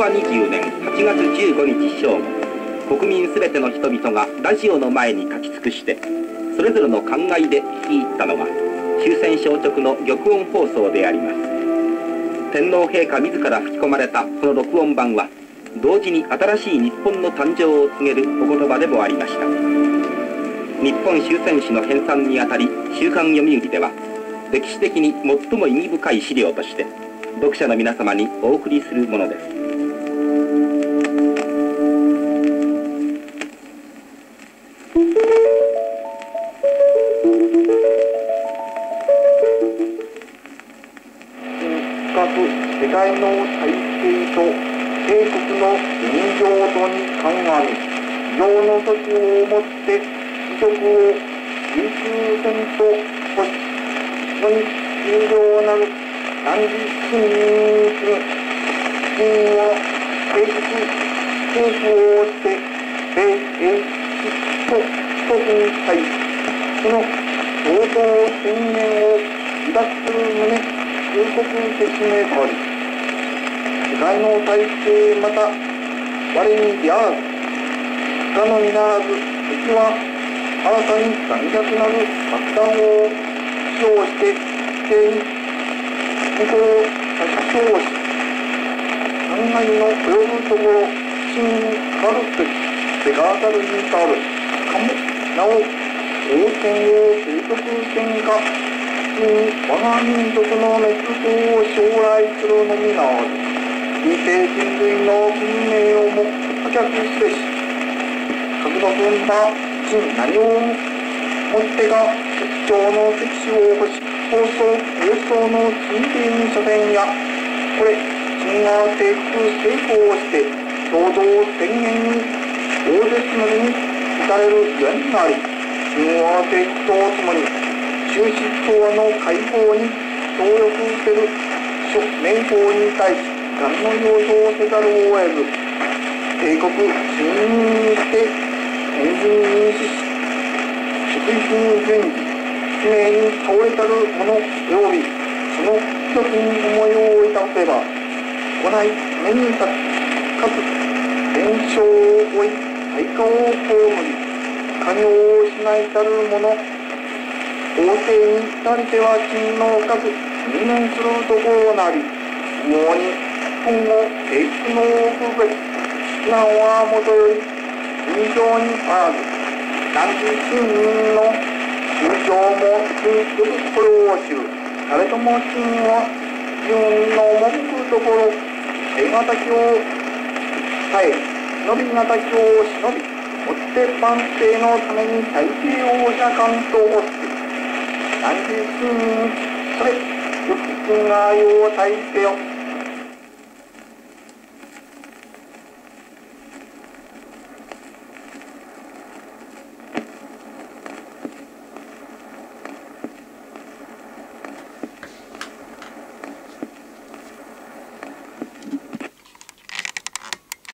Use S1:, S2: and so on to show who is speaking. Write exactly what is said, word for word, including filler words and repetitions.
S1: わにじゅうねんはちがつじゅうごにち正午、国民すべての人々がラジオの前に立ち尽くしてそれぞれの考えで聞き入ったのが終戦消直の玉音放送であります。天皇陛下自ら吹き込まれたこの録音版は同時に新しい日本の誕生を告げるお言葉でもありました。日本終戦史の編纂にあたり週刊読売では歴史的に最も意義深い資料として読者の皆様にお送りするものです。
S2: 世界の体制と帝国の人情度に鑑み、情の時をもって貴族を優秀戦とし、そこに重要なる男児市民人は帝国政府をして米英と祖父に対し、その共同宣言を離脱する旨通告説明とおり、世界の体制また我に出会わず、不可のみならず敵は新たに残虐なる爆弾を使用して地形に向こうを殺傷し、残骸の及ぶところ真にかかるべき世界たるにかわるかもなお王権を継続せんか、我が民族の滅亡を将来するのみならず、未定人類の文明をも破却すべし、核の分断真何をもってが絶頂の敵視を起こし、放送放送の鎮静に書店や、これ真が帝国成功をして共同宣言に大絶のに打たれるゆえになり、真は帝国とともに終止党の解放に協力せる諸名法に対し何の要請をせざるを得ず、帝国信任にして天人に死し、祝福順次使命に倒れたる者及びその貴族に思いをいたせば、来ない目に立つかつ伝承を追い対価を被り、加入をしないたる者王政になりては勤の深く入念するところなり、不毛に今後帝国の奥べき非難はもとより尋常にあらず、男児信任の宗教も通するこれを知る誰とも真は自分の文句ところ手形きを耐え忍び形きを忍び、もって万世のために太平王者官とをする男児信任それよき君が世を大せよ。